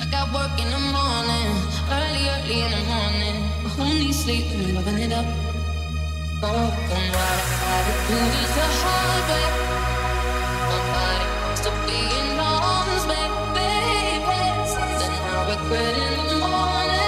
I got work in the morning, early in the morning. Who needs sleep when we're loving it up? Oh, and what I gotta do is the hard way. My body wants to be in arms, baby. So then I regret in the morning.